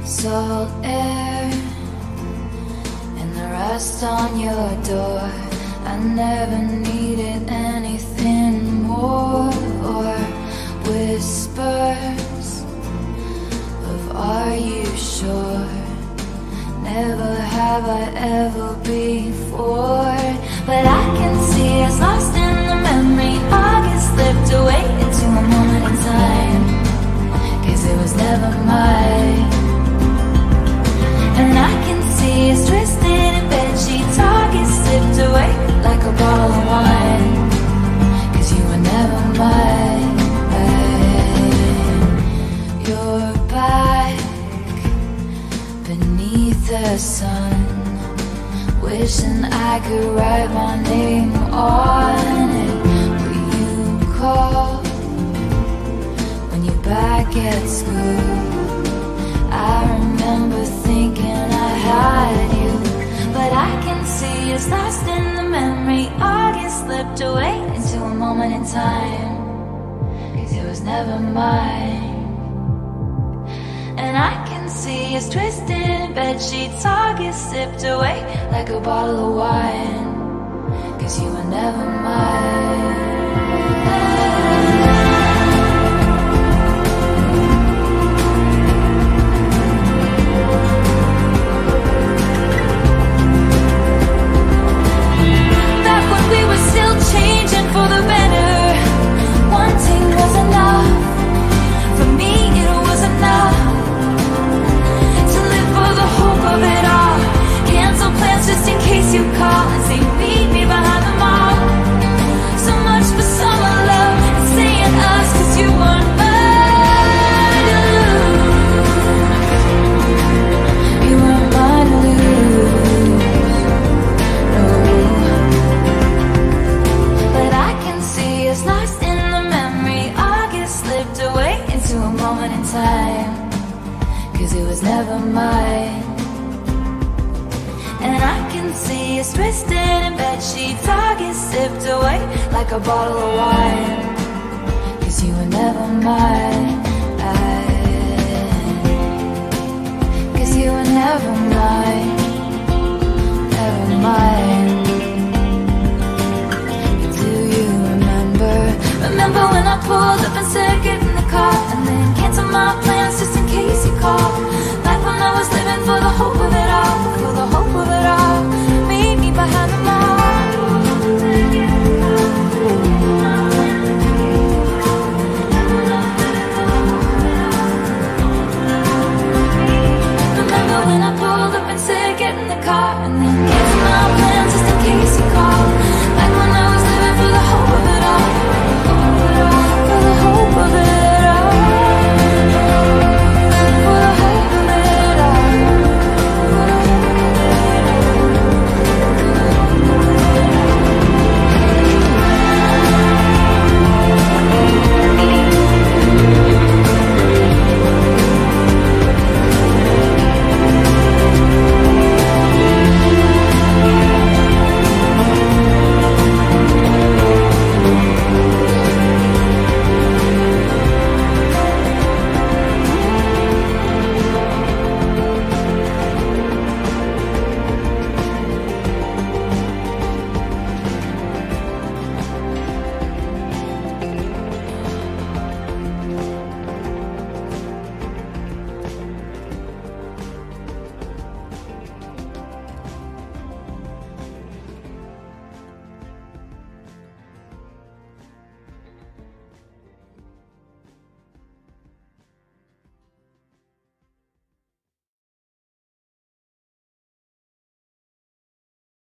salt air and the rust on your door. I never needed anything more, or whispers of are you sure? Never have I ever before. But I can see us lost in the memory. August slipped away into a moment in time, 'cause it was never mine. And I can see us twisted in bedsheets. August slipped away like a bottle of wine, 'cause you were never mine. You're back beneath the sun, wishing I could write my name on it. Will you call when you're back at school? I remember thinking I had you, but I can see us lost in the memory. August slipped away into a moment in time, 'cause it was never mine. And I can see us twisted in bedsheets. August sipped away like a bottle of wine, 'cause you were never mine. For the better, wanting was enough. For me it was enough to live for the hope of it all. Cancel plans just in case you call and say meet me behind the mall. So much for summer love and saying us, 'cause you weren't mine to lose. You weren't mine to lose. No. But I can see us lost in the memory. August slipped away into a moment in time, 'cause it was never mine. And I can see us twisted in bedsheets. August sipped away like a bottle of wine, 'cause you were never mine. 'Cause you were never mine. Never mine. Remember when I pulled up and said